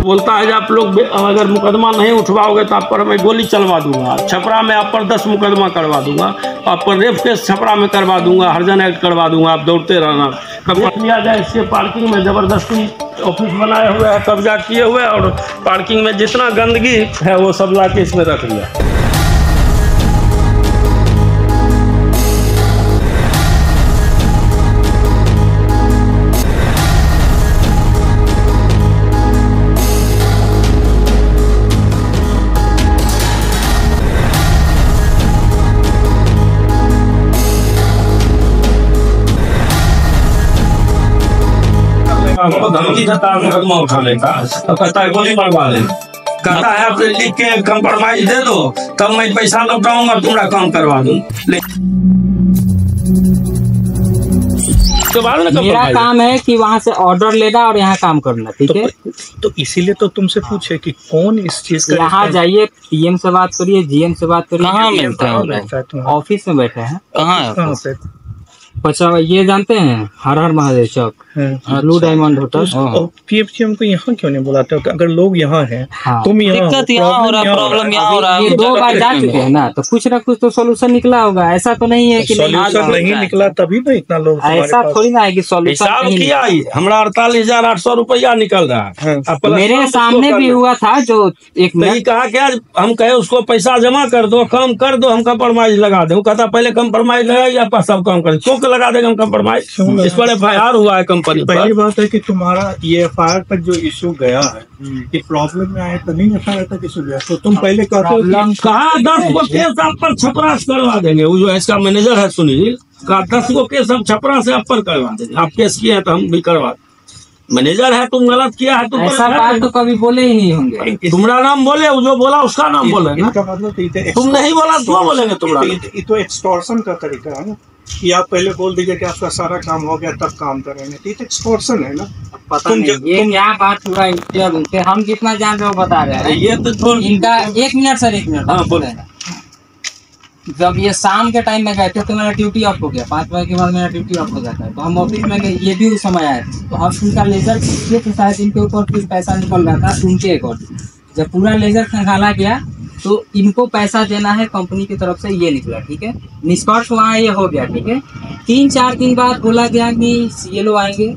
बोलता है कि आप लोग अगर मुकदमा नहीं उठवाओगे तो आप पर मैं गोली चलवा दूंगा, छपरा में आप पर 10 मुकदमा करवा दूंगा, आप पर रेप केस छपरा में करवा दूंगा, हरिजन एक्ट करवा दूंगा, आप दौड़ते रहना। कब लिया जाए इसके पार्किंग में ज़बरदस्ती ऑफिस बनाए हुए हैं, कब्जा किए हुए, और पार्किंग में जितना गंदगी है वो सब ला के इसमें रख लिया। धमकी देता है मुकदमा उठाने का, तो कहता है गोली मरवा ले, कहता है आप लिख के कंप्रोमाइज दे दो तब मैं पैसा लौटाऊंगा, तुम्हारा काम करवा दूं। मेरा काम है कि वहाँ से ऑर्डर लेना और यहाँ काम करना, ठीक है? तो इसीलिए तो तुमसे पूछे कि कौन इस चीज का। यहाँ जाइए, पीएम से बात करिए, जीएम से बात करिए। कहाँ मिलता है? ऑफिस में बैठे हैं। कहाँ पे? पचावा ये जानते हैं, Har Har Mahadev Chowk, blue diamond hotel. PM को यहाँ क्यों नहीं बुलाते? अगर लोग यहाँ हैं, तुम यहाँ, दिक्कत यहाँ हो रहा, प्रॉब्लम यहाँ हो रहा है। ये 2 बार जा चुके हैं ना, तो कुछ ना कुछ तो सोल्यूशन निकला होगा। ऐसा तो नहीं है कि सोल्यूशन नहीं निकला तभी तो इतना लोग। ऐसा थोड़ी ना है कि सोल्यूशन किया ही हमारा 48,800 रुपया निकल रहा है। मेरे सामने भी हुआ था जो एक नहीं कहा क्या, हम कहे उसको पैसा जमा कर दो, काम कर दो, हम कंप्रोमाइज लगा दे। कहता पहले कंप्रोमाइज लगाइए, आपका सब काम कर, क्यों लगा देगा हम कंप्रोमाइज? इस पर FIR हुआ है कंपनी। पहली बात है कि तुम्हारा ये FIR पर जो इशू गया है कि प्रॉब्लम में आए तो नहीं FIR तक इशू गया, तो तुम पहले कहते हो कहा 10 गो केस आप पर छपरा से करवा देंगे। वो जो है इसका मैनेजर है सुनील, कहा 10 गो केस हम छपरा से आप पर करवा देंगे, आप केस किए हैं तो हम भी करवा। मैनेजर है, तुम गलत किया है, तुम ऐसा बात तो कभी बोले ही नहीं होंगे। तुम्हारा नाम बोले, जो बोला उसका नाम बोले ना, तुम नहीं बोला तो बोलेंगे तुम्हारा। ये तो एक्सटॉर्शन का तरीका है ना, कि आप पहले बोल दीजिए कि आपका सारा काम हो गया तब काम करेंगे, तो ये तो एक्सटॉर्शन है ना। पता नहीं ये क्या बात हुआ इनसे, हम जितना जान रहे हो बता रहे हैं। ये तो इनका 1 मिनट सर, 1 मिनट। हाँ बोले। जब ये शाम के टाइम में गए थे तो मेरा ड्यूटी ऑफ हो गया, 5 बजे के बाद मेरा ड्यूटी ऑफ हो जाता है, तो हम ऑफिस में गए, ये भी उस समय आए, तो हम उनका लेजर ये तो शायद इनके ऊपर कुछ पैसा निकल रहा था उनके अकॉर्डिंग। जब पूरा लेजर खंगाला गया तो इनको पैसा देना है कंपनी की तरफ से, ये निकला, ठीक है। निष्कर्ष वहाँ ये हो गया, ठीक है। 3-4 दिन बाद बोला गया कि CLO आएंगे,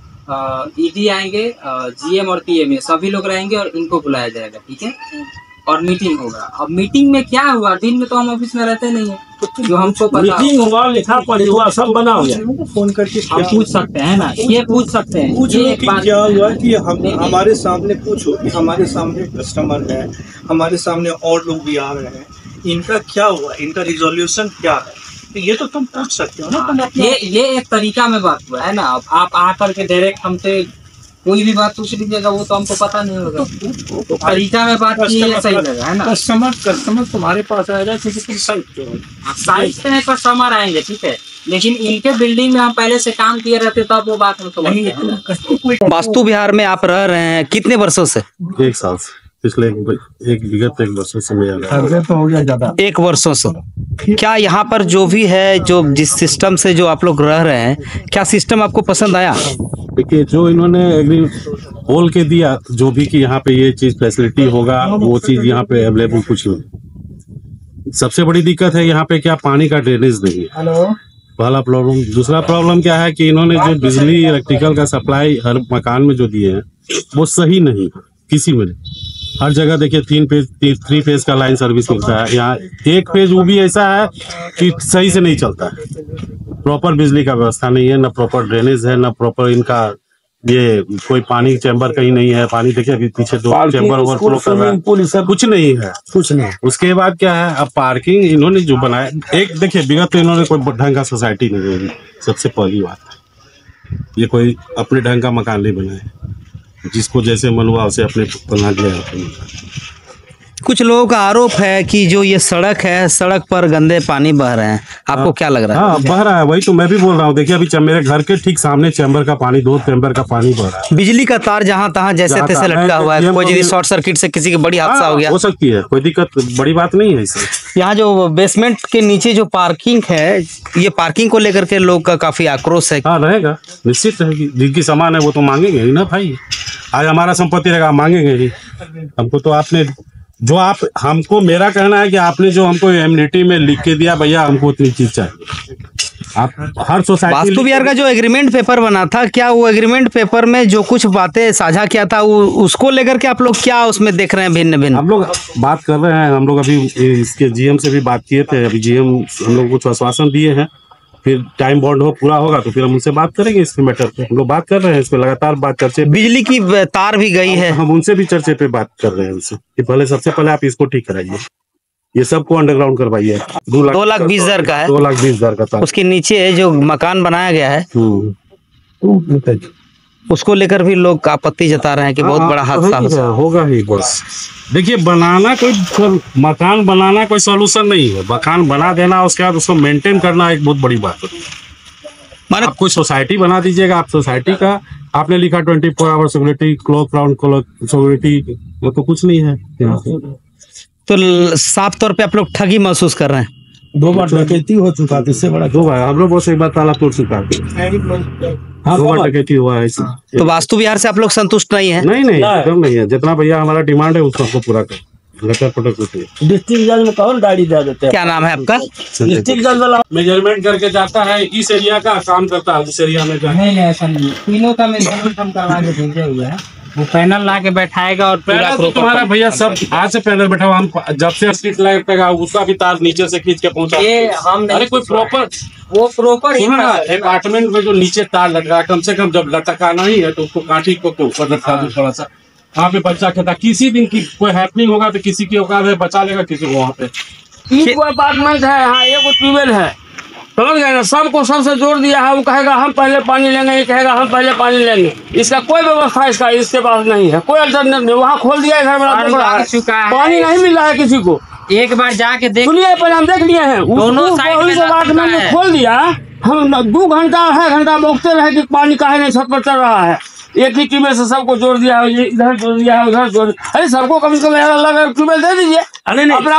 ED आएंगे, GM और PM सभी लोग रहेंगे और इनको बुलाया जाएगा, ठीक है, और मीटिंग होगा। अब मीटिंग में क्या हुआ, दिन में तो हम ऑफिस में रहते नहीं है, जो हमको पता। मीटिंग हुआ, लिखा पढ़ी हुआ, सब बना हुआ। फोन करके हम पूछ सकते हैं ना, ये पूछ सकते हैं। ये क्या हुआ कि हमारे सामने पूछो कि हमारे सामने कस्टमर है, हमारे सामने और लोग भी आ रहे हैं, इनका क्या हुआ, इनका रिजोल्यूशन क्या है, तो ये तो तुम पूछ सकते हो ना। ये एक तरीका में बात हुआ है ना। अब आप आकर के डायरेक्ट हमसे कोई भी बात पूछ लीजिएगा, वो तो हमको पता नहीं होगा। तो तरीका में बात की सही लगा है ना। कस्टमर तुम्हारे पास आएगा क्योंकि तुम साइट पे हो, साइट पे कस्टमर आएंगे, ठीक है, लेकिन इनके बिल्डिंग में हम पहले से काम किए रहते तब वो बात हमको नहीं। वास्तु विहार में आप रह रहे हैं कितने वर्षों से? 1 साल से, पिछले विगत 1 वर्षों से मैं तो हो गया ज्यादा, 1 वर्षों से। क्या यहाँ पर जो भी है, जो जिस सिस्टम से जो आप लोग रह रहे हैं, क्या सिस्टम आपको पसंद आया? देखिए, जो इन्होंने एग्री बोल के दिया, जो भी कि यहाँ पे ये चीज फैसिलिटी होगा, वो चीज यहाँ पे अवेलेबल कुछ नहीं। सबसे बड़ी दिक्कत है यहाँ पे क्या, पानी का ड्रेनेज नहीं है, पहला प्रॉब्लम। दूसरा प्रॉब्लम क्या है कि इन्होंने जो बिजली इलेक्ट्रिकल का सप्लाई हर मकान में जो दिए हैं वो सही नहीं, किसी में नहीं। हर जगह देखिए 3 फेज का लाइन सर्विस मिलता है, यहाँ 1 फेज वो भी ऐसा है कि सही से नहीं चलता है। प्रॉपर बिजली का व्यवस्था नहीं है, ना प्रॉपर ड्रेनेज है, ना प्रॉपर इनका ये कोई पानी चैम्बर कहीं नहीं है। पानी देखिए अभी पीछे 2 चैम्बर ओवरफ्लो कर रहा है, कुछ नहीं है, कुछ नहीं। उसके बाद क्या है, अब पार्किंग इन्होंने जो बनाया, एक देखिए विगत तो इन्होंने कोई ढंग का सोसाइटी नहीं बनाई, सबसे पहली बात। ये कोई अपने ढंग का मकान नहीं बनाए, जिसको जैसे मन हुआ उसे अपने बना दिया। कुछ लोगों का आरोप है कि जो ये सड़क है, सड़क पर गंदे पानी बह रहे हैं, आपको क्या लग रहा है? हाँ, बह रहा है, वही तो मैं भी बोल रहा हूँ। देखिए अभी मेरे घर के ठीक सामने चैम्बर का पानी, 2 चैम्बर का पानी बह रहा है। बिजली का तार जहाँ तहाँ जैसे जहाँ तैसे तहाँ लटका हुआ है, है, कोई यदि शॉर्ट सर्किट से किसी की बड़ी हादसा हो गया हो सकती है, कोई दिक्कत बड़ी बात नहीं है इसमें। यहाँ जो बेसमेंट के नीचे जो पार्किंग है, ये पार्किंग को लेकर के लोग का काफी आक्रोश है। हाँ रहेगा, निश्चित रहेगी। जिनकी सामान है वो तो मांगेंगे ही ना भाई। आज हमारा संपत्ति रहेगा, मांगेंगे ही। हमको तो आपने जो आप हमको, मेरा कहना है कि आपने जो हमको एमनिटी में लिख के दिया, भैया हमको उतनी चीज चाहिए। आप हर सोसाइटी, वास्तु विहार का जो एग्रीमेंट पेपर बना था, क्या वो एग्रीमेंट पेपर में जो कुछ बातें साझा किया था उसको लेकर के आप लोग क्या उसमें देख रहे हैं भिन्न भिन्न? हम लोग बात कर रहे हैं। हम लोग अभी इसके जीएम से भी बात किए थे। अभी जीएम हम लोग कुछ आश्वासन दिए हैं, फिर टाइम बॉन्ड पूरा होगा तो फिर हम उनसे बात करेंगे इसके मैटर पे। हम लोग बात कर रहे हैं इस पे, लगातार बात चर्चे। बिजली की तार भी गई है, हम उनसे भी चर्चे पे बात कर रहे हैं उनसे कि पहले सबसे पहले आप इसको ठीक कराइए, ये सबको अंडरग्राउंड करवाइए। 2,20,000 का है, 2,20,000 का था। उसके नीचे जो मकान बनाया गया है उसको लेकर भी लोग आपत्ति जता रहे हैं कि बहुत बड़ा हादसा होगा ही। बस देखिए, बनाना कोई मकान बनाना कोई सॉल्यूशन नहीं है। मकान बना देना, उसके बाद उसको मेंटेन करना एक बहुत बड़ी बात है। माने आप कोई सोसाइटी बना दीजिएगा, आप सोसाइटी का आपने लिखा 24 hour security, clock round security, वो तो कुछ नहीं है यहाँ पे। तो साफ तौर पे आप लोग ठगी महसूस कर रहे हैं। 2 बार डकैती हो चुका है, इससे बड़ा 2 बार हम लोग बहुत, एक बार ताला तोड़ चुका है, 2 बार डकैती हुआ है। तो वास्तु विहार से आप लोग संतुष्ट नहीं है? नहीं एकदम नहीं है। जितना भैया हमारा डिमांड है उसको पूरा कर। डिस्ट्रिक्ट जज में कौन गाड़ी दे देते हैं? क्या नाम है आपका? डिस्ट्रिक्ट जज वाला मेजरमेंट करके जाता है, इस एरिया का काम करता है, उस एरिया में नहीं ऐसा नहीं, तीनों का मेजरमेंट हम करवा के भेजे हुए हैं। वो पैनल ला के बैठाएगा और पूरा तो तुम्हारा भैया सब आज से पैनल बैठा हुआ। हम जब से स्ट्रीट लाइट लगा उसका भी तार नीचे से खींच के पहुंचा। ये हम अरे कोई प्रॉपर, वो प्रॉपर अपार्टमेंट में जो नीचे तार लटका, कम से कम जब लटकाना ही है तो उसको काठी को ऊपर लटका दो थोड़ा सा। वहाँ पे बच्चा खेता, किसी दिन की कोई हैपनिंग होगा तो किसी की औकात है बचा लेगा किसी को। वहाँ पे 3 अपार्टमेंट है, हाँ 1 ट्यूबवेल है, समझ गए ना। सबको सबसे जोड़ दिया है। वो कहेगा हम पहले पानी लेंगे, ये कहेगा हम पहले पानी लेंगे। इसका कोई व्यवस्था इसके पास नहीं है, कोई अल्टरनेट नहीं। वहाँ खोल दिया है, पानी नहीं मिल रहा है किसी को। एक बार जाके देख, सुनिए पहले हम देख लिए हैं, दोनों साइड में अपार्टमेंट में खोल दिया। हम 2 घंटा 2.5 घंटा बोलते रहे कि पानी काहे नहीं छत पर चल रहा है। एक ही ट्यूबवेल से सबको जोड़ दिया है, इधर जोड़ दिया है, उधर जोड़। अरे सबको कम से कम अलग ट्यूबवेल दे दीजिए। अपना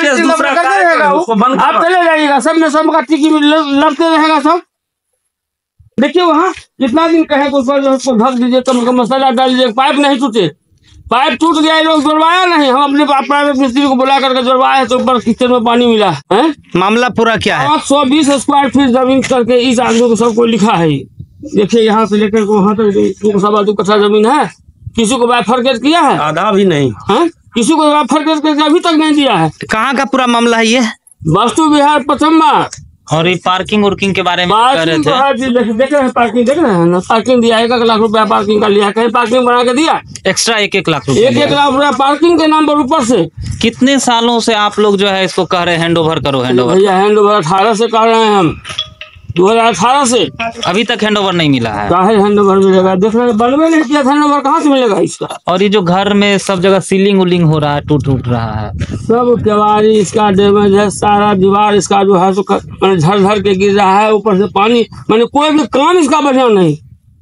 आप चले जाइएगा, सब में सब का टिकी लगते रहेगा सब। देखिए वहाँ जितना दिन कहे तो उसको ढक दीजिए, कम से कम मसाला डाल दीजिए। पाइप नहीं टूटे, पाइप टूट गया, ये लोग जुड़वाया नहीं। हम अपने प्राइवेट मिस्त्री को बुला करके जुड़वाए तो ऊपर किचन में पानी मिला है। मामला पूरा क्या है? 520 स्क्वायर फीट जमीन करके इस आदमी को सबको लिखा है। देखिए यहाँ से लेकर वहाँ तक 2 कट्ठा जमीन है। किसी को बाइफरकेट किया है? आधा भी नहीं है, किसी को बाइफरकेट करके अभी तक नहीं दिया है। कहाँ का पूरा मामला है ये? वास्तु विहार प्रथम। और ये पार्किंग उर्किंग के बारे में कह रहे थे। देख रहे हैं पार्किंग, देख रहे हैं ना। पार्किंग दिया 1 लाख रुपया पार्किंग का लिया, कहीं पार्किंग बना के दिया एक्स्ट्रा 1 लाख रुपया। 1 लाख रुपया पार्किंग के नाम पर ऊपर से। कितने सालों से आप लोग जो है इसको कह रहे हैं हैंड ओवर करो, हैंड ओवर? भैया हैंड ओवर 18 से कह रहे हैं हम, 2018 से अभी तक हैंड ओवर नहीं मिला है। काहे हैंड ओवर मिलेगा? देख रहे हैं बनवे नहीं किया, हैंड ओवर कहाँ से मिलेगा इसका? और ये जो घर में सब जगह सीलिंग उलिंग हो रहा है, टूट रहा है, सब केवाड़ी इसका डैमेज है, सारा दीवार इसका जो है मैंने झर के गिर रहा है। ऊपर से पानी, मैंने कोई भी काम इसका बढ़िया नहीं।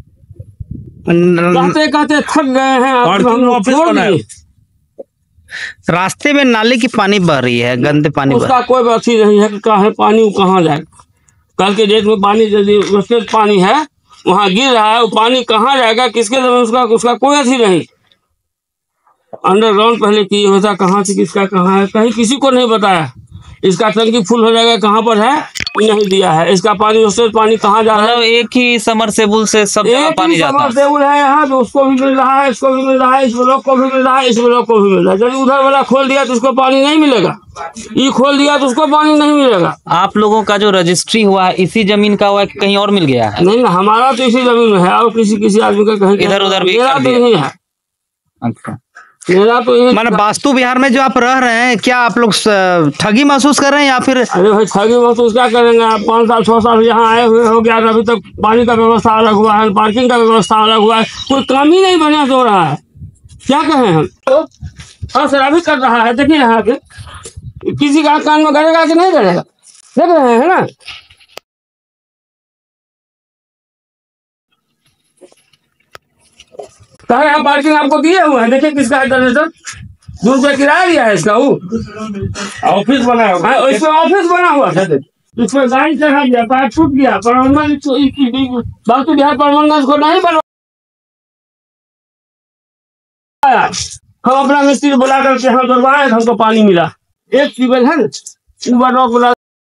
कहते थक गए हैं, हम लोग छोड़ दिए। रास्ते में नाले की पानी बह रही है, गंदे पानी उसका कोई अथी नहीं है कि कहाँ पानी वो कहाँ जाए। कल के डेट में पानी यदि पानी है वहाँ गिर रहा है, वो पानी कहाँ जाएगा, किसके जमीन, उसका कोई अथी नहीं। अंडरग्राउंड पहले किए होता, कहाँ से किसका कहाँ है कहीं किसी को नहीं बताया। इसका टंकी फुल हो जाएगा, कहाँ पर है नहीं दिया है। इसका पानी उससे पानी कहाँ जा रहा है? एक ही समरसेबुल से सब जगह पानी जाता है। समरसेबुल है यहाँ, तो उसको भी मिल रहा है, इसको भी मिल रहा है, इस ब्लॉक को भी मिल रहा है, इस ब्लॉक को भी मिल रहा है। जब उधर वाला खोल दिया तो उसको पानी नहीं मिलेगा, ये खोल दिया तो उसको पानी नहीं मिलेगा। आप लोगों का जो रजिस्ट्री हुआ है इसी जमीन का हुआ है कि कहीं और मिल गया है? नहीं, हमारा तो इसी जमीन में है, और किसी आदमी का कहीं इधर उधर भी मेरा तो नहीं है। अच्छा, मेरा तो ये माने वास्तु विहार में जो आप रह रहे हैं, क्या आप लोग ठगी महसूस कर रहे हैं या फिर? अरे भाई ठगी महसूस क्या करेंगे आप? 5 साल 6 साल यहाँ आए हुए हो गया, अभी तक पानी का व्यवस्था अलग हुआ है, पार्किंग का व्यवस्था अलग हुआ है, कोई काम ही नहीं बढ़िया से हो रहा है। क्या कहें हम? हाँ सर, अभी कर रहा है, देखिए यहाँ पे किसी का कान में गड़ेगा कि नहीं गड़ेगा, देख रहे हैं ना। कह रहे हैं पार्किंग आपको दिए हुए हैं, देखिए किसका है जनरेटर, 2 रुपये किराया दिया है इसका, वो ऑफिस बना हुआ है, इसमें ऑफिस बना हुआ था, इसमें गाड़ी चढ़ा दिया, पैर टूट गया, बाकी बिहार परमंगल को नहीं बनवाया। हम अपना मिस्त्री बुला करके हम करवाए, हमको पानी मिला, एक ट्यूबवेल है बुला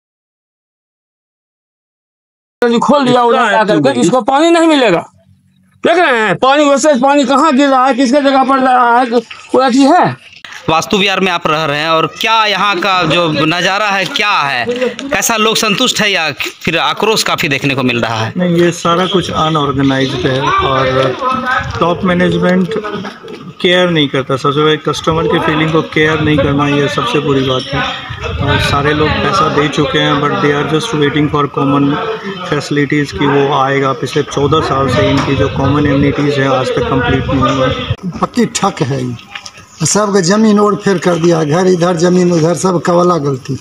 खोल दिया उड़ा करके, इसको पानी नहीं मिलेगा। देख रहे हैं पानी, वैसे पानी कहाँ गिर रहा है, किसके जगह पर रहा है, कोई अच्छी है। वास्तु विहार में आप रह रहे हैं और क्या यहाँ का जो नज़ारा है क्या है, कैसा लोग संतुष्ट है या फिर आक्रोश काफ़ी देखने को मिल रहा है? नहीं, ये सारा कुछ अनऑर्गेनाइज्ड है और टॉप मैनेजमेंट केयर नहीं करता। सबसे पहले कस्टमर के फीलिंग को केयर नहीं करना, ये सबसे बुरी बात है। और सारे लोग पैसा दे चुके हैं but they are just waiting for common facilities कि वो आएगा। पिछले 14 साल से इनकी जो कॉमन एमिनिटीज़ है आज तक कंप्लीट नहीं हुआ। पक्की ठक है ये, सबका जमीन ओर फेर कर दिया, घर इधर जमीन उधर, सब कवला गलती।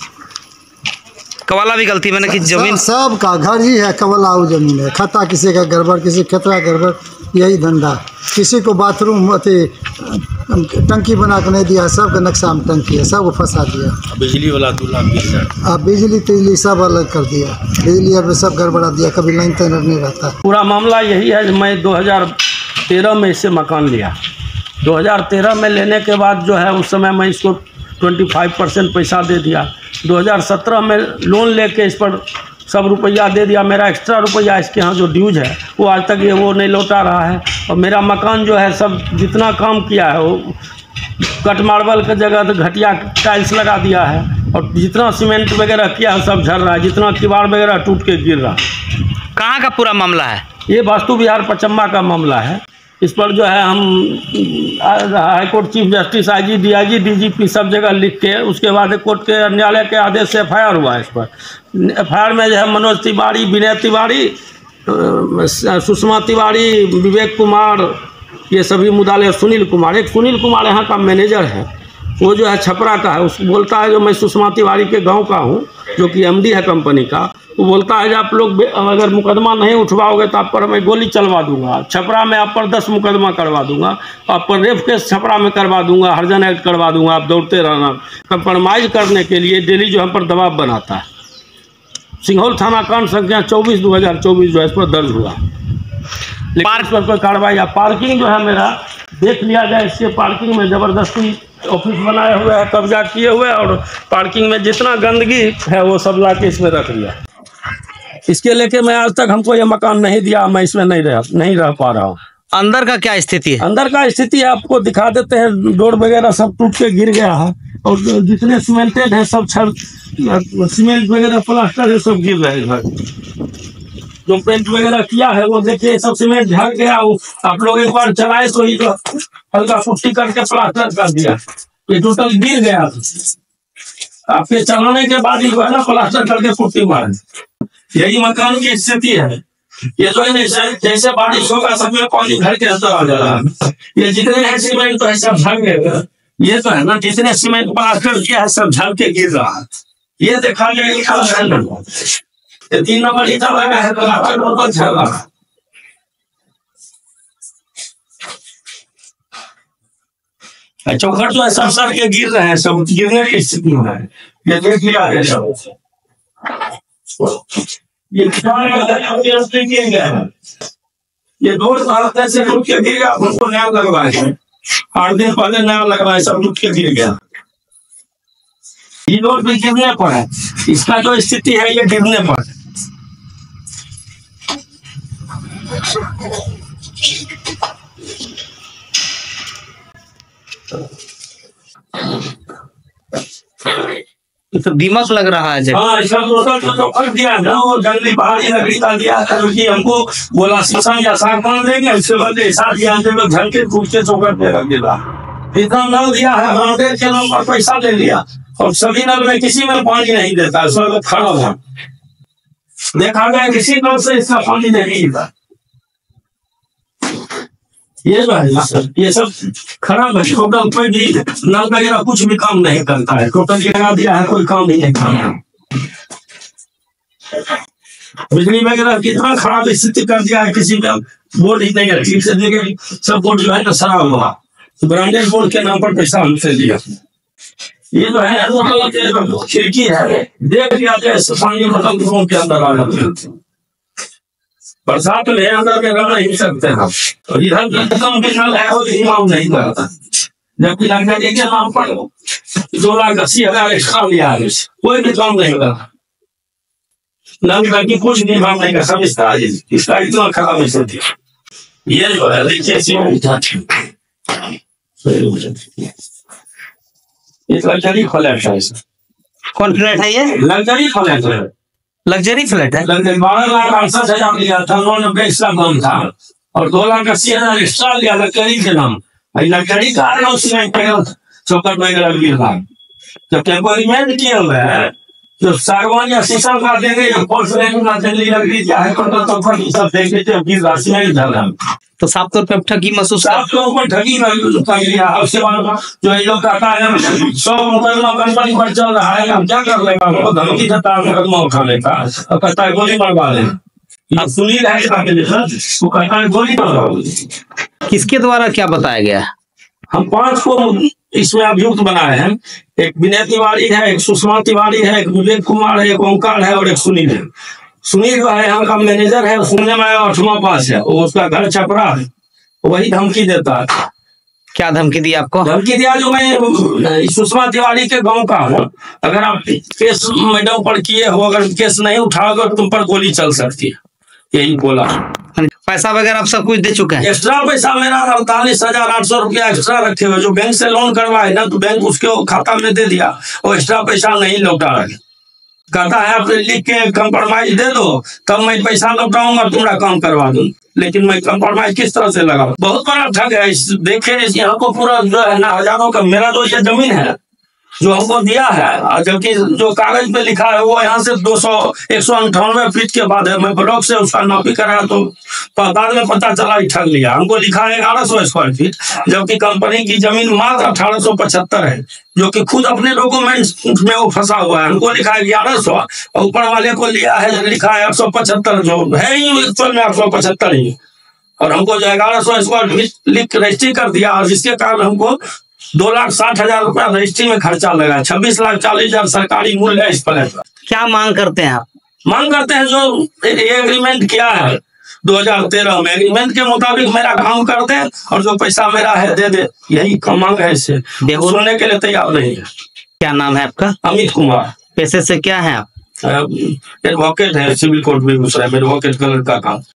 कवाला भी गलती मैंने कि जमीन सब का घर ही है, कवला वो जमीन है, खाता किसी का गड़बड़, किसी खतरा गड़बड़, यही धंधा। किसी को बाथरूम अति टंकी बना के नहीं दिया, सबका नक्शा में टंकी है, सबको फंसा दिया। बिजली वाला अब बिजली तिजली सब अलग कर दिया, बिजली अब सब गड़बड़ा दिया, कभी लाइन तैनर नहीं रहता। पूरा मामला यही है, मैं 2013 में इससे मकान लिया। 2013 में लेने के बाद जो है उस समय मैं इसको 25% पैसा दे दिया। 2017 में लोन लेके इस पर सब रुपया दे दिया। मेरा एक्स्ट्रा रुपया इसके यहाँ जो ड्यूज है वो आज तक ये वो नहीं लौटा रहा है। और मेरा मकान जो है सब जितना काम किया है वो कट मार्बल की जगह तो घटिया टाइल्स लगा दिया है, और जितना सीमेंट वगैरह किया है सब झड़ रहा है, जितना किवाड़ वगैरह टूट के गिर रहा। कहाँ का पूरा मामला है? ये वास्तु विहार पचम्बा का मामला है। इस पर जो है हम high court chief justice, IG, DIG, DGP सब जगह लिख के उसके बाद कोर्ट के न्यायालय के आदेश से एफआईआर हुआ। इस पर एफआईआर में जो है मनोज तिवारी, विनय तिवारी, सुषमा तिवारी, विवेक कुमार, ये सभी मुद्दाले, सुनील कुमार, एक सुनील कुमार यहाँ का मैनेजर है, वो जो है छपरा का है। उस बोलता है जो मैं सुषमा तिवारी के गांव का हूँ, जो कि एमडी है कंपनी का। वो बोलता है कि आप लोग अगर मुकदमा नहीं उठवाओगे तो आप पर मैं गोली चलवा दूंगा, छपरा में आप पर 10 मुकदमा करवा दूंगा, आप पर रेप केस छपरा में करवा दूंगा, हरजन एक्ट करवा दूंगा, आप दौड़ते रहना। कंप्रोमाइज करने के लिए डेली जो हम पर दबाव बनाता है। सिंघौल थाना कांड संख्या 24/2024 जो है इस पर दर्ज हुआ। पार्क पर कोई कार्रवाई या पार्किंग जो है मेरा देख लिया जाए, इसके पार्किंग में ज़बरदस्ती ऑफिस बनाए हुए है, कब्जा किए हुए, और पार्किंग में जितना गंदगी है वो सब ला के इसमें रख लिया। इसके लेके मैं आज तक, हमको ये मकान नहीं दिया, मैं इसमें नहीं रह पा रहा हूँ। अंदर का क्या स्थिति है? अंदर का स्थिति आपको दिखा देते हैं, डोर वगैरह सब टूट के गिर गया है, और जितने सीमेंटेड है सब सीमेंट वगैरह प्लास्टर है सब गिर रहे हैं। जो पेंट वगैरह किया है वो देखिए सब सीमेंट ढक गया। आप लोग एक बार चलाए तो ये हल्का पुट्टी करके प्लास्टर कर दिया, ये टोटल गिर गया। आपके चलाने के बाद ही जो है ना प्लास्टर करके पुट्टी मारे। यही मकान की स्थिति है। ये जो है जैसे बारिश होगा सब में पानी भर के अंदर आ जा रहा है। ये जितने हैं सीमेंट तो सब झड़ गए, ये तो है ना जितने सीमेंट प्लास्टर किया है सब झड़ के गिर रहा है। ये देखा गया 3 नंबर ईटा लगा है तो झड़ रहा है। चौखट जो है सब सर के गिर रहे हैं, सब गिरने की स्थिति में है। ये देख लिया है सब। ये किए गए हैं, ये 2 साल से लूट के गिर गया। उनको नया लगवाए हैं, 8 दिन पहले नया लगवाए, सब लूट के गिर गया। ये रोड भी गिरने पर है, इसका जो स्थिति है ये गिरने पर है। तो दीमक लग रहा है। हाँ, तो कर दिया ना, वो जंगली पहाड़ी लकड़ी का दिया था, क्योंकि हमको बोला शीशम या सागवान देंगे, उससे बदले साथ में घर के कूदते चौकट पे रख दिया। इतना नल दिया है, महादेव के नाम पर पैसा ले लिया, और सभी नल में किसी में पानी नहीं देता, सब खराब है। देखा गया किसी नल से इसका पानी नहीं मिलता। ये जो है ना, ये सब खराब है। टोटल कोई भी नल वगैरह कुछ भी काम नहीं करता है। टोटल लगा दिया है, कोई काम नहीं करता। बिजली वगैरह कितना खराब स्थिति कर दिया है, किसी में बोर्ड ही नहीं है ठीक से। देखिए सब बोर्ड जो है ना खराब हुआ, ब्रांडेड बोर्ड के नाम पर पैसा हमसे दिया। ये जो है खिड़की है, देख लिया जाए पानी मतलब रूम के अंदर आ जाते हैं। बरसात में अंदर के रह नहीं सकते हम। और इधर कम भी नल है वो इमाम नहीं करता, जबकि लगता है कि नाम पर 2,80,000 एक्स्ट्रा लिया है, कोई भी काम नहीं करता। नल की कुछ भी काम नहीं कर, सब इसका इतना खराब स्थिति। ये जो है देखिए इस लग्जरी फ्लैट है। कौन फ्लैट है ये? लग्जरी फ्लैट है। लग्जरी फ्लैट है। 12,68,000 लिया था उन्होंने, एक्स्ट्रा कम था। और 2,80,000 एक्स्ट्रा लिया लग्जरी के नाम। लग्जरी का है ना, उसमें चौकट वगैरह भी था। जब टेम्परीमेंट किए हुए है जो सागवान या शीशम का देंगे या पोर्सलेन का जल्दी लकड़ी चाहे तो सब देंगे जो कि राशि नहीं डाला। तो साफ तौर पर ठगी महसूस आपके ऊपर ठगी कर लिया। आपसे जो ये लोग कहता है 100 मुकदमा कंपनी पर चल रहा है, हम क्या कर लेगा? वो धमकी देता है मुकदमा उठा लेता और कहता है गोली मरवा लेना। आप सुनील है वो कहता है गोली मरवा। किसके द्वारा क्या बताया गया? हम 5 को इसमें अभियुक्त बनाए हैं। एक विनय तिवारी है, एक सुषमा तिवारी है, एक विवेक कुमार है, एक ओंकार है और एक सुनील है। सुनील जो है यहाँ का मैनेजर है, सुनने में 8वां पास है, वो उसका घर छपरा है, वही धमकी देता है। क्या धमकी दी आपको? धमकी दिया जो मैं सुषमा तिवारी के गांव का हूँ, अगर आप केस मैडम पर किए हो, अगर केस नहीं उठाओगे तो तुम पर गोली चल सकती है, यही बोला। पैसा वगैरह आप सब कुछ दे चुके हैं? एक्स्ट्रा पैसा मेरा 48,800 रुपया एक्स्ट्रा रखे हुए, जो बैंक से लोन करवाए ना तो बैंक उसके खाता में दे दिया, वो एक्स्ट्रा पैसा नहीं लौटा रहे। कहता है आप लिख के कंप्रोमाइज दे दो तब मैं पैसा लौटाऊंगा, तुम्हारा काम करवा दूं। लेकिन मैं कंप्रोमाइज किस तरह से लगा? बहुत बड़ा ठग है। देखे यहाँ को पूरा जो है ना हजारों का, मेरा तो ये जमीन है जो हमको दिया है, जबकि जो कागज पे लिखा है वो यहाँ से 198 फीट के बाद है। मैं ब्लॉक से उसका नापी कराया तो बाद में पता चला ठग लिया। हमको लिखा है 1100 स्क्वायर फीट, जबकि कंपनी की जमीन मात्र 1875 है, जो कि खुद अपने डॉक्यूमेंट में वो फंसा हुआ है। हमको लिखा है 1100 और ऊपर वाले को लिया है लिखा है 875, जो है ही एक्चुअल में 875 ही। और हमको जो 1100 स्क्वायर फीट लिख रजिस्ट्री कर दिया, और जिसके कारण हमको 2,60,000 रुपया रजिस्ट्री में खर्चा लगा। 26,40,000 सरकारी मूल्य है इस फ्लैट का। क्या मांग करते हैं आप? मांग करते हैं जो ये एग्रीमेंट किया है 2013 में, एग्रीमेंट के मुताबिक मेरा काम कर दे और जो पैसा मेरा है दे दे, यही मांग है। इससे सुनने के लिए तैयार नहीं है। क्या नाम है आपका? अमित कुमार। पैसे से क्या है आप? एडवोकेट है, सिविल कोर्ट में घुस रहा है, एडवोकेट कलर का काम।